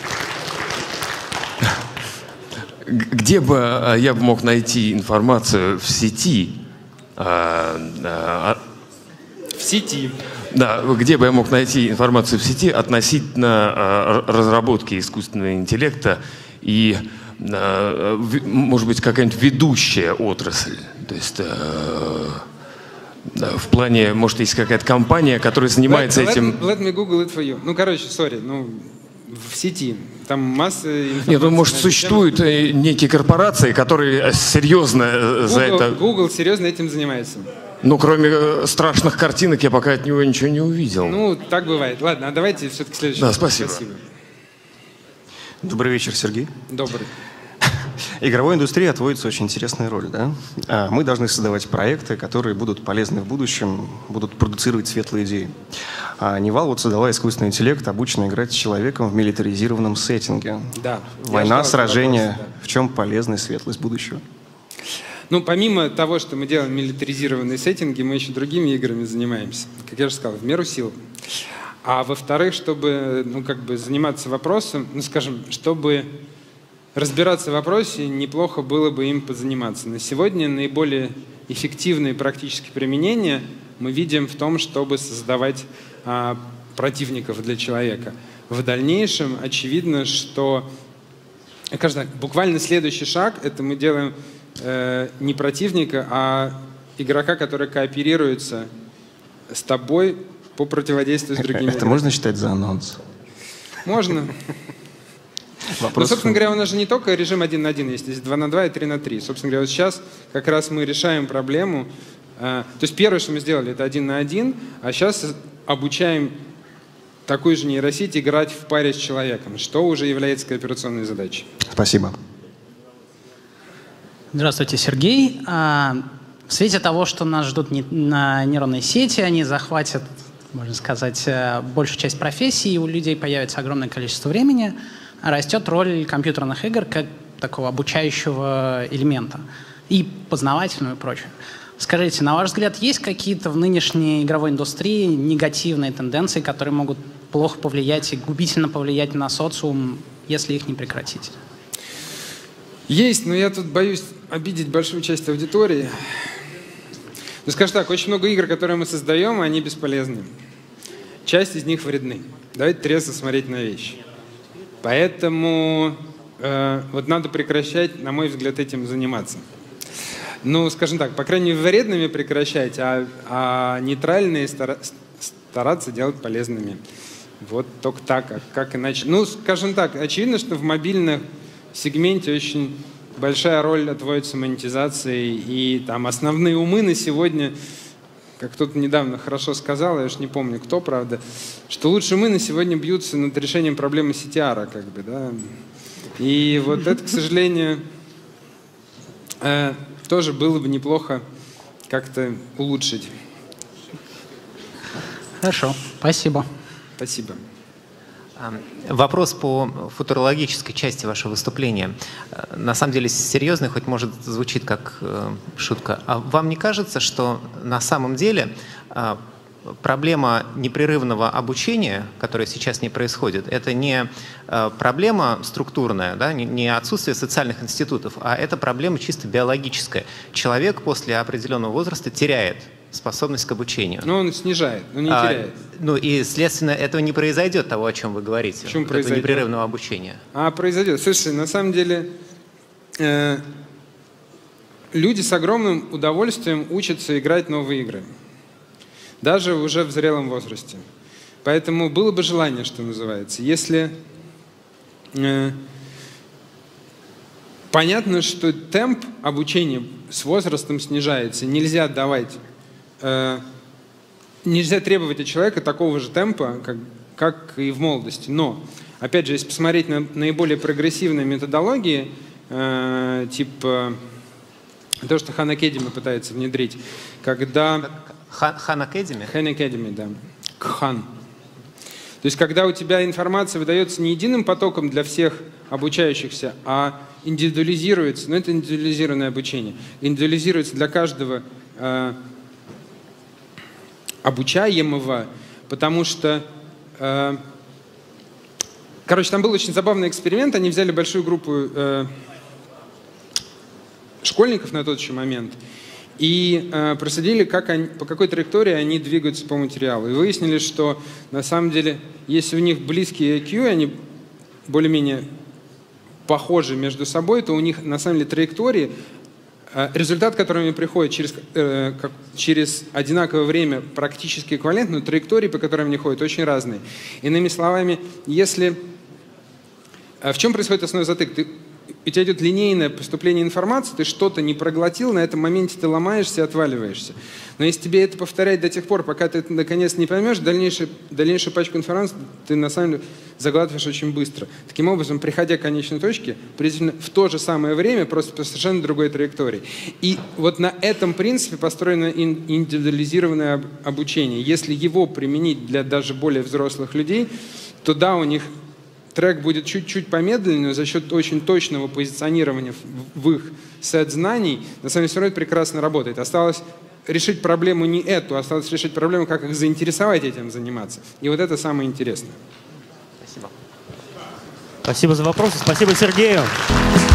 г- Где бы а, я бы мог найти информацию в сети? а, а, В сети. Да, где бы я мог найти информацию в сети относительно а, р- разработки искусственного интеллекта и, а, ви- может быть, какая-нибудь ведущая отрасль? То есть э, да, в плане, может, есть какая-то компания, которая занимается let, этим. Let, let me Google it for you. Ну, короче, сори, ну, в сети. Там масса информации. Нет, ну, может, на эту существуют э, некие корпорации, которые серьезно э, тему. за Google, это... Google серьезно этим занимается. Ну, кроме э, страшных картинок, я пока от него ничего не увидел. Ну, так бывает. Ладно, а давайте все-таки следующий. Да, вопрос. спасибо. Добрый вечер, Сергей. Добрый. Игровой индустрии отводится очень интересная роль, да? А мы должны создавать проекты, которые будут полезны в будущем, будут продуцировать светлые идеи. А Невал вот создала искусственный интеллект, обученный играть с человеком в милитаризированном сеттинге. Да. Я Война, ждал сражение. этого вопроса, В чем полезность, светлость будущего? Ну, помимо того, что мы делаем милитаризированные сеттинги, мы еще другими играми занимаемся. Как я же сказал, в меру сил. А во-вторых, чтобы, ну, как бы заниматься вопросом, ну, скажем, чтобы разбираться в вопросе, неплохо было бы им позаниматься. На сегодня наиболее эффективные практические применения мы видим в том, чтобы создавать а, противников для человека. В дальнейшем очевидно, что, скажем так, буквально следующий шаг — это мы делаем э, не противника, а игрока, который кооперируется с тобой по противодействию с другими Это игроками. можно считать за анонс? Можно. Но, Вопрос собственно в- говоря, у нас же не только режим один на один есть, есть два на два и три на три. Собственно говоря, вот сейчас как раз мы решаем проблему. э, То есть первое, что мы сделали, это один на один, а сейчас обучаем такую же нейросеть играть в паре с человеком, что уже является кооперационной задачей. Спасибо. Здравствуйте, Сергей. А, В свете того, что нас ждут не- на нейронные сети, они захватят, можно сказать, э, большую часть профессий, и у людей появится огромное количество времени, растет роль компьютерных игр как такого обучающего элемента и познавательного и прочее. Скажите, на ваш взгляд, есть какие-то в нынешней игровой индустрии негативные тенденции, которые могут плохо повлиять и губительно повлиять на социум, если их не прекратить? Есть, но я тут боюсь обидеть большую часть аудитории. Ну, скажем так, очень много игр, которые мы создаем, они бесполезны. Часть из них вредны. Давайте трезво смотреть на вещи. Поэтому э, вот надо прекращать, на мой взгляд, этим заниматься. Ну, скажем так, по крайней мере, вредными прекращать, а, а нейтральные стара- стараться делать полезными. Вот только так, а как иначе. Ну, скажем так, очевидно, что в мобильном сегменте очень большая роль отводится монетизации, и там основные умы на сегодня, как кто-то недавно хорошо сказал, я уж не помню кто, правда, что лучшие умы на сегодня бьются над решением проблемы си ти ар, как бы, да. И вот это, к сожалению, э, тоже было бы неплохо как-то улучшить. Хорошо, спасибо. Спасибо. Вопрос по футурологической части вашего выступления. На самом деле серьезный, хоть может звучит как э, шутка. А вам не кажется, что на самом деле э, проблема непрерывного обучения, которая сейчас не происходит, это не э, проблема структурная, да, не, не отсутствие социальных институтов, а это проблема чисто биологическая. Человек после определенного возраста теряет способность к обучению. Но он снижает, но не А, теряет. ну и, следственно, этого не произойдет, того, о чем вы говорите. Почему вот этого произойдет? непрерывного обучения. А произойдет. Слушайте, на самом деле э, люди с огромным удовольствием учатся играть в новые игры. Даже уже в зрелом возрасте. Поэтому было бы желание, что называется. Если э, понятно, что темп обучения с возрастом снижается, нельзя давать, э, нельзя требовать от человека такого же темпа, как, как и в молодости. Но, опять же, если посмотреть на наиболее прогрессивные методологии, э, типа то, что Khan Academy пытается внедрить, когда... Хан Academy? Khan Academy, да. Khan. То есть когда у тебя информация выдается не единым потоком для всех обучающихся, а индивидуализируется, ну это индивидуализированное обучение, индивидуализируется для каждого э, обучаемого, потому что, э, короче, там был очень забавный эксперимент, они взяли большую группу э, школьников на тот еще момент, и э, проследили, как они, по какой траектории они двигаются по материалу. И выяснили, что на самом деле, если у них близкие ай кью, они более-менее похожи между собой, то у них на самом деле траектории, э, результат, который они приходят через, э, как, через одинаковое время, практически эквивалентны, но траектории, по которым они ходят, очень разные. Иными словами, если... Э, в чем происходит основной затык? Ты, у тебя идет линейное поступление информации, ты что-то не проглотил, на этом моменте ты ломаешься и отваливаешься. Но если тебе это повторять до тех пор, пока ты это наконец не поймешь, дальнейшую, дальнейшую пачку информации ты на самом деле заглатываешь очень быстро. Таким образом, приходя к конечной точке, приблизительно в то же самое время, просто по совершенно другой траектории. И вот на этом принципе построено индивидуализированное обучение. Если его применить для даже более взрослых людей, то да, у них трек будет чуть-чуть помедленнее, но за счет очень точного позиционирования в их сет знаний, на самом деле все равно это прекрасно работает. Осталось решить проблему не эту, осталось решить проблему, как их заинтересовать этим заниматься. И вот это самое интересное. Спасибо. Спасибо за вопросы. Спасибо Сергею.